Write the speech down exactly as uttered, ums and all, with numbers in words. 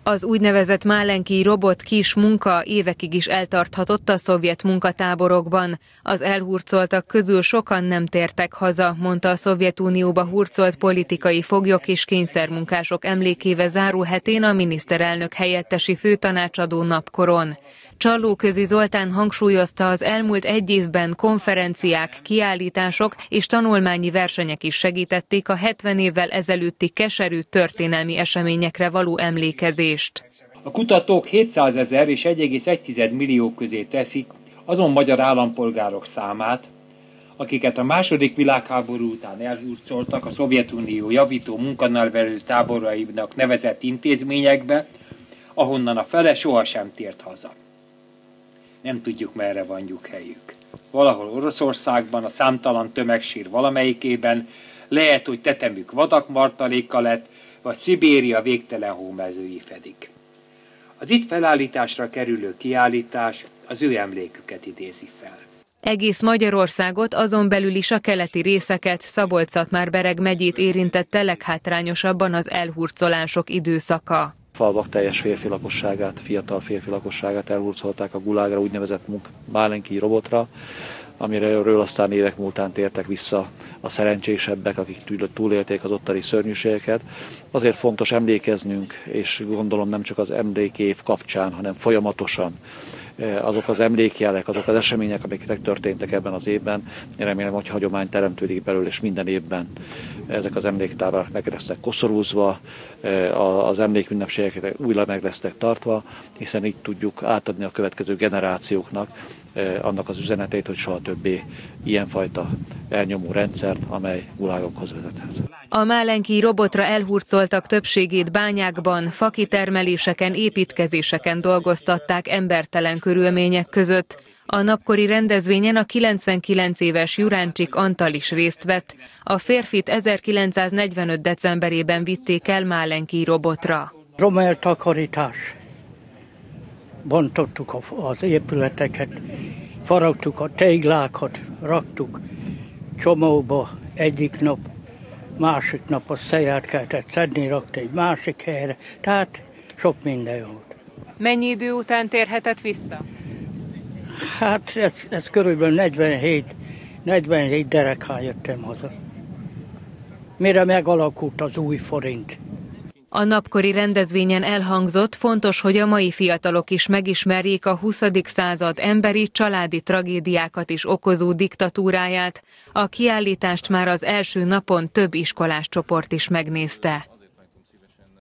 Az úgynevezett málenki robot kis munka évekig is eltarthatott a szovjet munkatáborokban. Az elhurcoltak közül sokan nem tértek haza, mondta a Szovjetunióba hurcolt politikai foglyok és kényszermunkások emlékéve záró hetén a miniszterelnök helyettesi főtanácsadó napkoron. Csallóközi Zoltán hangsúlyozta, az elmúlt egy évben konferenciák, kiállítások és tanulmányi versenyek is segítették a hetven évvel ezelőtti keserű történelmi eseményekre való emlékezést. A kutatók hétszázezer és egy egész egy millió közé teszik azon magyar állampolgárok számát, akiket a második világháború után elhurcoltak a Szovjetunió javító munkanevelő táborainak nevezett intézményekbe, ahonnan a fele sohasem tért haza. Nem tudjuk, merre van nyughelyük. Valahol Oroszországban, a számtalan tömegsír valamelyikében, lehet, hogy tetemük vadak martaléka lett, vagy Szibéria végtelen hómezői fedik. Az itt felállításra kerülő kiállítás az ő emléküket idézi fel. Egész Magyarországot, azon belül is a keleti részeket, Szabolcs-Szatmár-Bereg megyét érintette leghátrányosabban az elhurcolások időszaka. Falvak teljes férfi lakosságát, fiatal férfi lakosságát elhurcolták a gulágra, úgynevezett málenki robotra, amiről aztán évek múltán tértek vissza a szerencsésebbek, akik túlélték az ottani szörnyűségeket. Azért fontos emlékeznünk, és gondolom nem csak az emlékév kapcsán, hanem folyamatosan azok az emlékjelek, azok az események, amik történtek ebben az évben. Én remélem, hogy hagyomány teremtődik belőle, és minden évben ezek az emléktávak meg lesznek koszorúzva, az emlékünnepségeket újra meg lesznek tartva, hiszen így tudjuk átadni a következő generációknak annak az üzenetét, hogy soha többé ilyenfajta elnyomó rendszert, amely gulágokhoz vezethez. A málenki robotra elhurcoltak többségét bányákban, fakitermeléseken, építkezéseken dolgoztatták embertelen körülmények között. A napkori rendezvényen a kilencvenkilenc éves Juráncsik Antal is részt vett. A férfit ezerkilencszáznegyvenöt decemberében vitték el málenki robotra. Romeltakarítás. Bontottuk az épületeket, faragtuk a téglákat, raktuk csomóba egyik nap, másik nap a szeját kellett szedni, rakta egy másik helyre, tehát sok minden volt. Mennyi idő után térhetett vissza? Hát ez, ez körülbelül negyvenhét, negyvenhét derekán jöttem haza. Mire megalakult az új forint. A napkori rendezvényen elhangzott, fontos, hogy a mai fiatalok is megismerjék a huszadik század emberi, családi tragédiákat is okozó diktatúráját. A kiállítást már az első napon több iskolás csoport is megnézte.